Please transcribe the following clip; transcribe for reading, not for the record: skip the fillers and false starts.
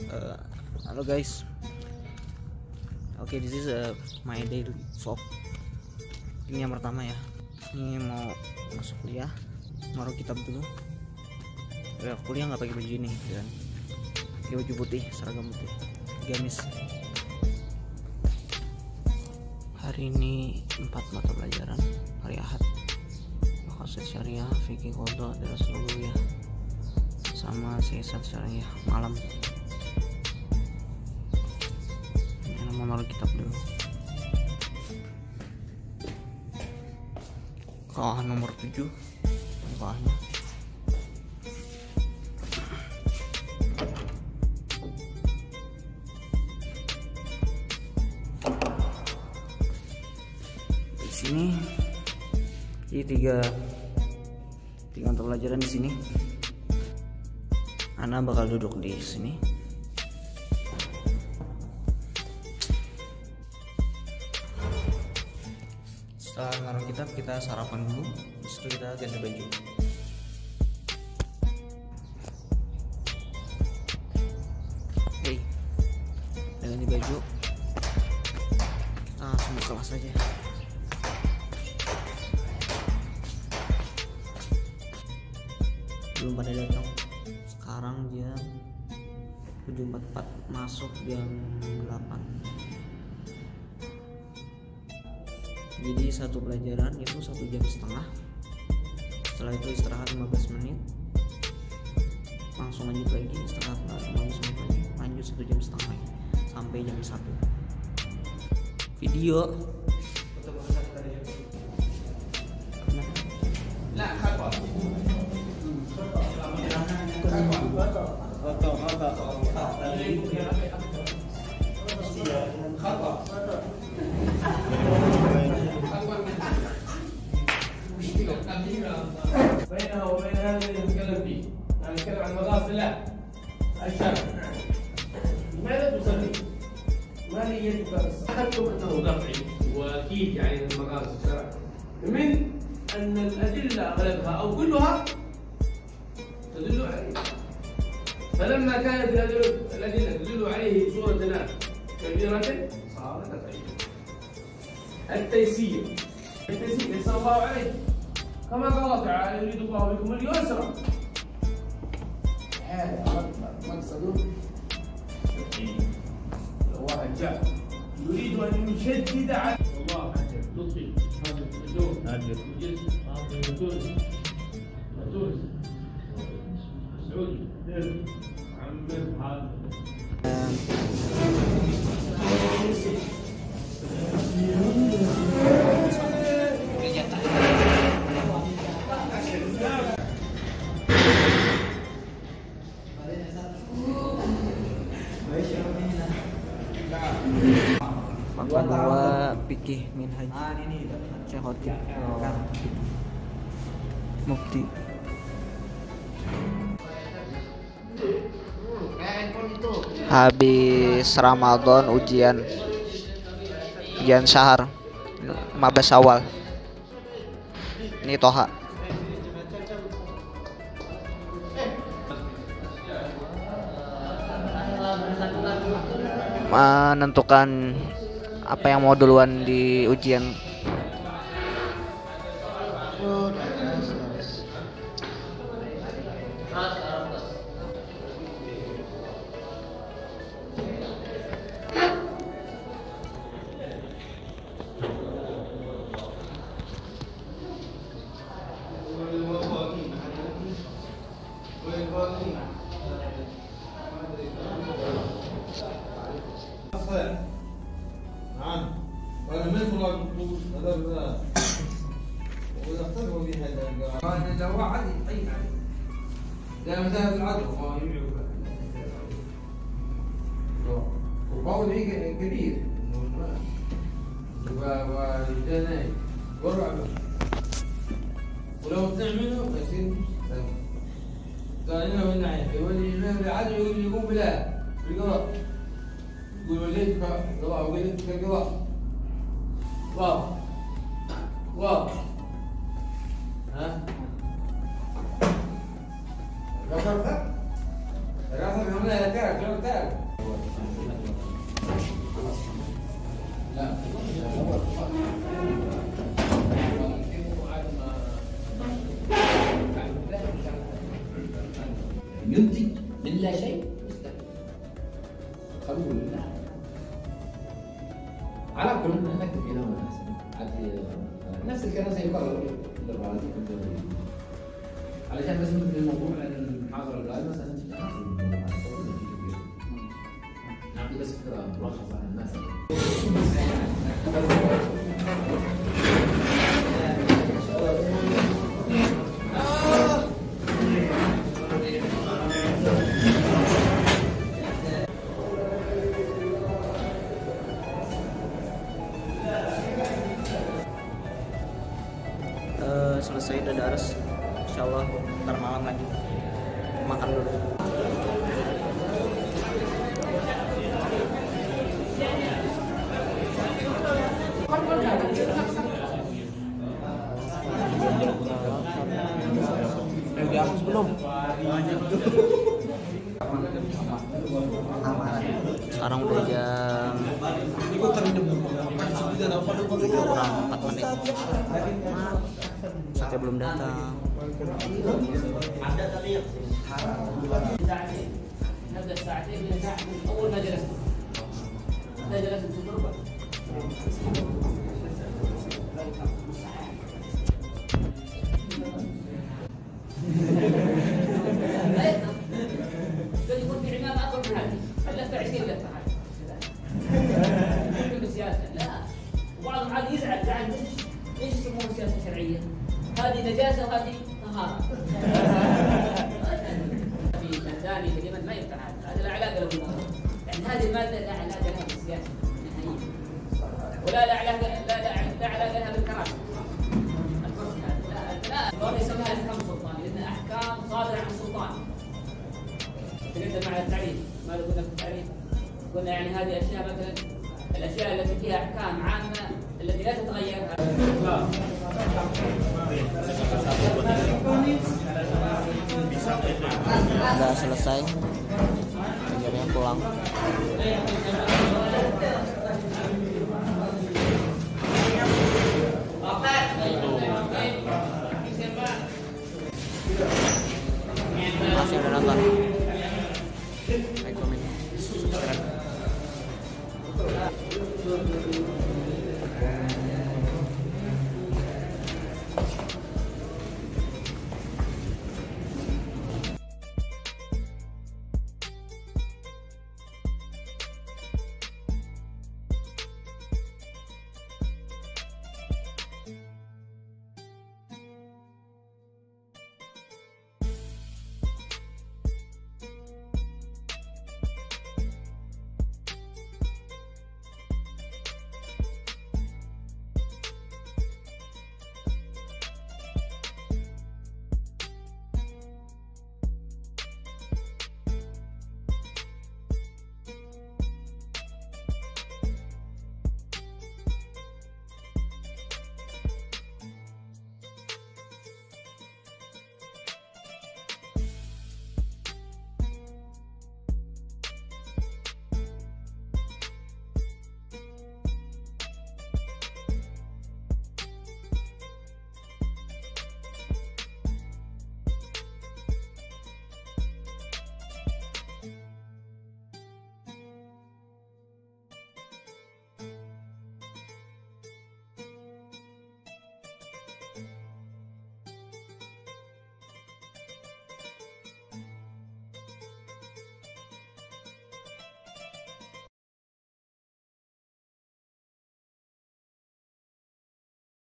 Uh, Halo guys. Oke, this is my daily vlog. Ini yang pertama ya. Ini mau masuk kuliah, naruh kitab dulu. Ya, kuliah nggak pakai baju ini, kan? Pakai baju putih, seragam putih, gamis. Hari ini 4 mata pelajaran, hari Ahad. Maqasid Syariah, Fikih Qadha, Darasal Uluwiyah, sama Siyasat Syariah malam. Mau naruh kitab dulu. Kawahan nomor 7 bawahnya. Di sini jadi tiga mata pelajaran di sini. Ana bakal duduk di sini. Setelah naruh kitab, kita sarapan dulu, habis itu kita ganti baju. Oke, udah ganti baju, kita langsung ke kelas aja. Belum pada datang. Sekarang jam 7.44, masuk jam 8. Jadi satu pelajaran itu 1,5 jam. Setelah itu istirahat 15 menit, langsung lanjut lagi istirahat 15 menit lagi, lanjut 1,5 jam lagi sampai jam 1. Video بينها وبين هذا اللي نتكلم فيه، يعني نتكلم عن مغازل لا الشرع. لماذا تصلي؟ ما نيتك بس؟ اخذتم انه قطعي واكيد يعني المغازل الشرع من ان الادله اغلبها او كلها تدل عليه. فلما كانت الادله تدل عليه صوره كبيره صار قطعيا. التيسير يسر الله عليه كما قال الله تعالى يريد الله بكم اليسر. هذا مقصده واحد جاء يريد ان يشدد على الله عجب لطفي هذا الجو تونس سعودي عمر هذا Fatwa Fikih Minhaj Syekh Khotib Mufti. Habis Ramadan ujian syahar 15 awal. Ini Toha. Menentukan apa yang mau duluan di ujian. نعم وأنا من مراد الطقوس هذا ويختلفوا في هذا لو هو عادي طيب عليه ده مذهب العدل وهو يمعوا وقول كبير والجناين والرعب ولو تعملوا يصير ثانيا من ناحية والإمام العدل يقوم بلا بالقضاء يقول وليتك قضاء وليتك القضاء واضح ها راسك راسك عملها تعرف لله شيء مستحيل. قبول لا. على كل نكتفي هنا ونحسن. نفس الكلام سيكرر للرازي في الدوري. علشان بس ننتبه للموضوع لان المحاضره الجايه مثلا نعطي بس فكره ملخصه عن الناس. Selesai udah daras, insyaallah ntar malam lagi makan dulu. Udah habis belum? Sekarang udah jam kurang 4 menit. Sate belum datang. نبدأ ساعتين من ساعة أول ما جلست. إذا جلست تضربه. يكون في عمامة أطول من هذه. اللفة 20 لفة هذه. كل سياسة لا. وبعضهم عاد يزعل ليش يسمون سياسة شرعية؟ هذه نجاسة وهذه طهارة. في الثاني تقريبا ما ينفع هذا لا علاقة له بالموضوع. يعني هذه المادة لا علاقة لها بالسياسة نهائيا. ولا علاقة لها بالكراسي. الكرسي هذا لا الله يسميها أحكام سلطانية لأنها أحكام صادرة عن السلطان. تقدم مع التعريف ما قلنا في التعريف قلنا يعني هذه أشياء مثلا الأشياء التي فيها أحكام عامة التي لا تتغير. Udah selesai, akhirnya pulang.